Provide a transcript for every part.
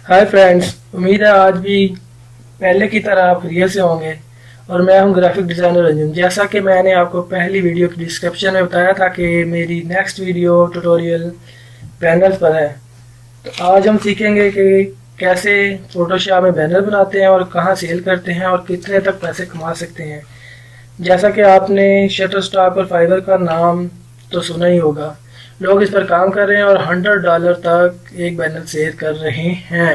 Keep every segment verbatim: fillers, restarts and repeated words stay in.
Hi friends, उम्मीद है आज भी पहले की तरह आप रियल से होंगे। और मैं हूं ग्राफिक डिज़ाइनर रंजन। जैसा कि मैंने आपको पहली वीडियो की डिस्क्रिप्शन में बताया था कि मेरी नेक्स्ट वीडियो ट्यूटोरियल बैनर्स पर है। तो आज हम सीखेंगे कि कैसे फोटोशॉप में बैनर बनाते हैं और कहां सेल करते हैं और कितने तक पैसे कमा सकते हैं। जैसा कि आपने शटरस्टॉक और फाइवर का नाम तो सुना ही होगा। लोग इस पर काम कर रहे हैं और हंड्रेड डॉलर तक एक बैनर सेल कर रहे हैं।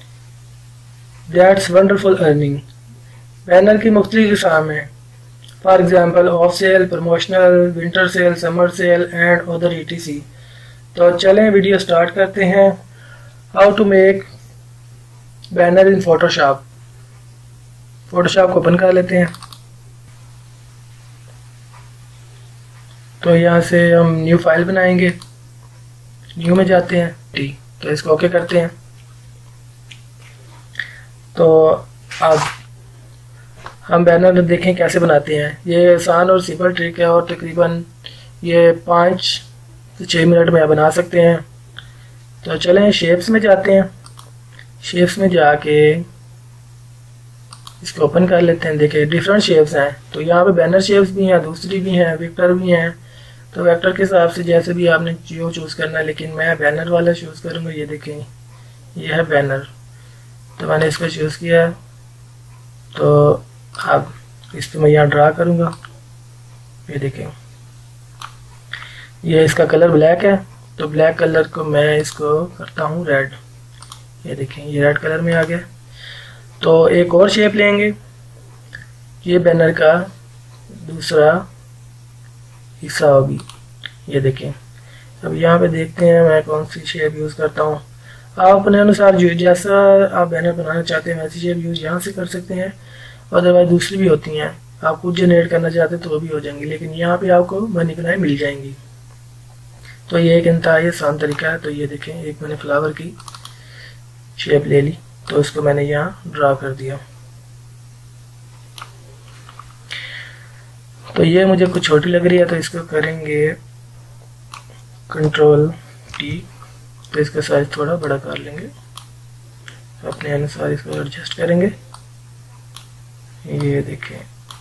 That's wonderful earning. बैनर की मुख्तलिफ किस्म हैं। For example of sale, promotional, winter sale, summer sale and other E T C. तो चलें वीडियो स्टार्ट करते हैं। How to make banner in Photoshop. Photoshop को ओपन कर लेते हैं। तो यहाँ से हम न्यू फाइल बनाएंगे। न्यू में जाते हैं, ठीक, तो इसको ओके करते हैं। तो अब हम बैनर देखें कैसे बनाते हैं। ये आसान और सिंपल ट्रिक है और तकरीबन ये पाँच से छः मिनट में बना सकते हैं। तो चलें शेप्स में जाते हैं। शेप्स में जाके इसको ओपन कर लेते हैं। देखिए डिफरेंट शेप्स हैं। तो यहाँ पे बैनर शेप्स भी हैं, दूसरी भी हैं, वेक्टर भी हैं। तो वेक्टर के हिसाब से जैसे भी आपने जो चूज़ करना है, लेकिन मैं बैनर वाला चूज़ करूँगा। ये देखें, ये है बैनर। तो मैंने इसको चूज़ किया। तो अब इस पर मैं यहाँ ड्रा करूँगा। ये देखें, ये इसका कलर ब्लैक है। तो ब्लैक कलर को मैं इसको करता हूँ रेड। ये देखें, ये रेड कलर में आ गया। तो एक और शेप लेंगे। ये बैनर का दूसरा हिस्सा होगी। ये देखें। अब यहाँ पे देखते हैं मैं कौन सी शेप यूज़ करता हूँ। आप अपने अनुसार जो जैसा आप बैनर बनाना चाहते हैं वैसी शेप यूज़ यहाँ से कर सकते हैं। अदरवाइज दूसरी भी होती हैं, आप खुद जनरेट करना चाहते हैं तो वो भी हो जाएंगी, लेकिन यहाँ पे आपको बनी बनाई मिल जाएंगी। तो ये एक इंतहाई आसान तरीका है। तो ये देखें, एक मैंने फ्लावर की शेप ले ली। तो इसको मैंने यहाँ ड्रा कर दिया। तो ये मुझे कुछ छोटी लग रही है, तो इसको करेंगे कंट्रोल टी। तो इसका साइज थोड़ा बड़ा कर लेंगे, अपने अनुसार इसको एडजस्ट करेंगे। ये देखें,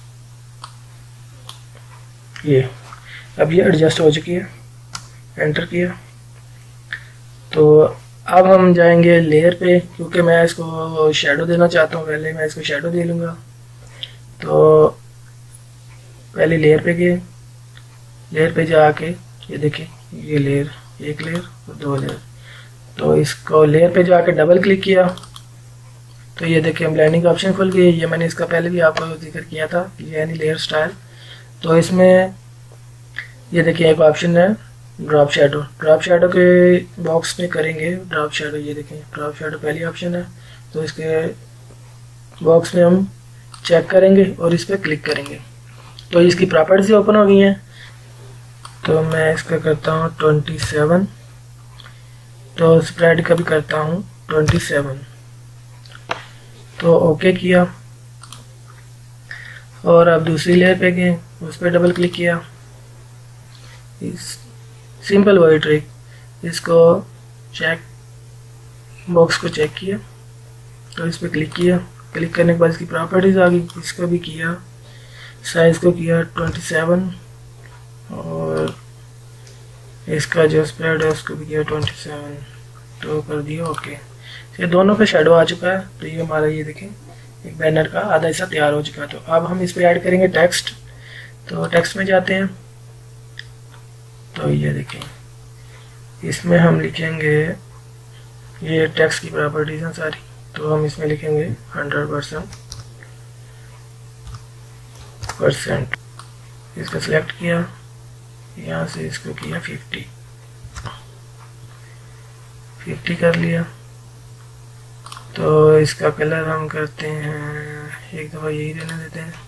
ये अब ये एडजस्ट हो चुकी है। एंटर किया। तो अब हम जाएंगे लेयर पे, क्योंकि मैं इसको शेडो देना चाहता हूँ। पहले मैं इसको शेडो दे लूँगा। तो पहले लेयर पे गए। लेयर पे जाके ये देखें, ये लेयर, एक लेयर और दो लेयर। तो इसको लेयर पे जाके डबल क्लिक किया। तो ये देखें ब्लेंडिंग का ऑप्शन खुल गया। ये मैंने इसका पहले भी आपको जिक्र किया था, यानी लेयर स्टाइल। तो इसमें ये देखिए एक ऑप्शन है ड्रॉप शेडो। ड्रॉप शेडो के बॉक्स में करेंगे ड्रॉप शेडो। ये देखें ड्रॉप शेडो पहली ऑप्शन है। तो इसके बॉक्स में हम चेक करेंगे और इस पर क्लिक करेंगे। तो इसकी प्रॉपर्टीज ओपन हो गई हैं। तो मैं इसका करता हूँ ट्वेंटी सेवन। तो स्प्रेड का भी करता हूँ ट्वेंटी सेवन। तो ओके किया। और अब दूसरी लेयर पे गए, उस पर डबल क्लिक किया। इस सिंपल वही ट्रिक, इसको चेक बॉक्स को चेक किया। तो इस पर क्लिक किया। क्लिक करने के बाद इसकी प्रॉपर्टीज आ गई। इसको भी किया, साइज को किया ट्वेंटी सेवन और इसका जो स्प्रेड है उसको भी किया ट्वेंटी सेवन। तो कर दिया ओके। ये दोनों पे शेडो आ चुका है। तो ये हमारा ये देखें एक बैनर का आधा हिस्सा तैयार हो चुका है। तो अब हम इस पे ऐड करेंगे टेक्स्ट। तो टेक्स्ट में जाते हैं। तो ये देखें, इसमें हम लिखेंगे, ये टेक्स्ट की प्रॉपर्टीज हैं सारी। तो हम इसमें लिखेंगे हंड्रेड परसेंट परसेंट। इसको सिलेक्ट किया, यहाँ से इसको किया फिफ्टी फिफ्टी कर लिया। तो इसका कलर हम करते हैं, एक दफ़ा यही रहने देते हैं।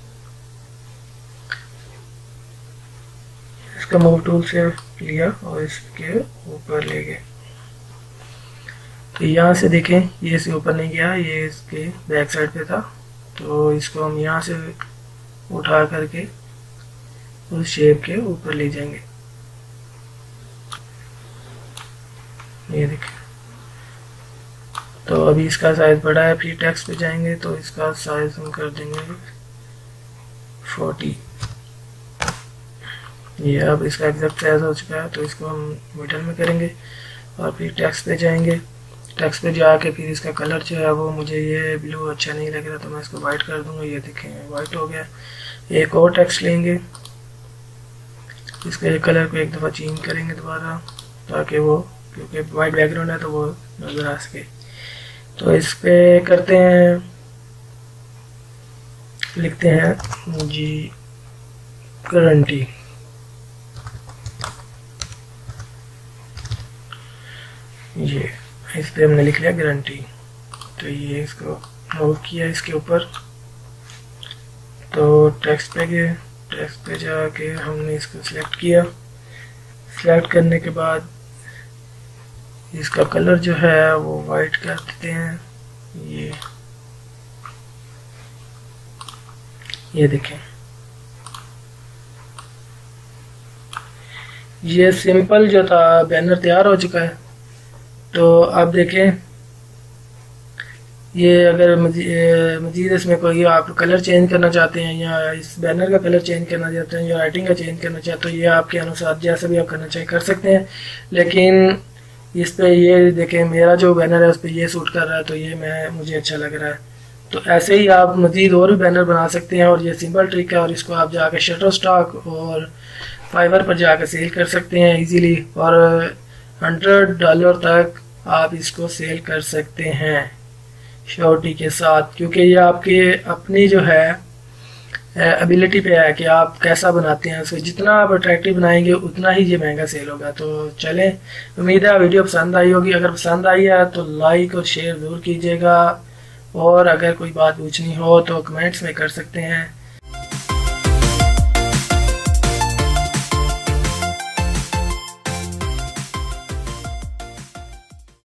इसका मूव टूल से लिया और इसके ऊपर ले गए। तो यहाँ से देखें, ये इसके ऊपर नहीं गया, ये इसके बैक साइड पे था। तो इसको हम यहाँ से उठा करके उस शेप के ऊपर ले जाएंगे। ये देखें। तो अभी इसका साइज़ बड़ा है, फिर टेक्स्ट पे जाएंगे तो इसका साइज़ हम कर देंगे फोर्टी। ये अब इसका एग्जैक्ट साइज हो चुका है, तो इसको हम मिडल में करेंगे और फिर टेक्स्ट पे जाएंगे। टेक्स्ट पे जाके फिर इसका कलर जो है वो मुझे ये ब्लू अच्छा नहीं लग रहा, तो मैं इसको वाइट कर दूंगा। ये देखें वाइट हो गया। एक और टेक्स्ट लेंगे, इसके कलर को एक दफ़ा चेंज करेंगे दोबारा, ताकि वो, क्योंकि वाइट बैकग्राउंड है तो वो नज़र आ सके। तो इस पे करते हैं, लिखते हैं जी गारंटी। ये इस पे हमने लिख लिया गारंटी। तो ये इसको मूव किया इसके ऊपर, तो टेक्स्ट पे गए, टेक्स्ट पे जाके हमने इसको सिलेक्ट किया। सिलेक्ट करने के बाद इसका कलर जो है वो वाइट कर देते हैं। ये ये देखें, ये सिंपल जो था बैनर तैयार हो चुका है। तो अब देखें, ये अगर मजीद इसमें कोई आप कलर चेंज करना चाहते हैं या इस बैनर का कलर चेंज करना चाहते हैं या राइटिंग का चेंज करना चाहते हैं, तो ये आपके अनुसार जैसा भी आप करना चाहें कर सकते हैं। लेकिन इस पे ये देखें, मेरा जो बैनर है उस पर ये सूट कर रहा है, तो ये मैं मुझे अच्छा लग रहा है। तो ऐसे ही आप मजीद और भी बैनर बना सकते हैं, और ये सिंपल ट्रिक है, और इसको आप जाके शटरस्टॉक और फाइवर पर जाकर सेल कर सकते हैं इजीली, और हंड्रेड डॉलर तक आप इसको सेल कर सकते हैं श्योरिटी के साथ, क्योंकि ये आपके अपनी जो है एबिलिटी पे है कि आप कैसा बनाते हैं। उसको जितना आप अट्रैक्टिव बनाएंगे उतना ही ये महंगा सेल होगा। तो चलें, उम्मीद है वीडियो पसंद आई होगी। अगर पसंद आई है तो लाइक और शेयर ज़रूर कीजिएगा, और अगर कोई बात पूछनी हो तो कमेंट्स में कर सकते हैं।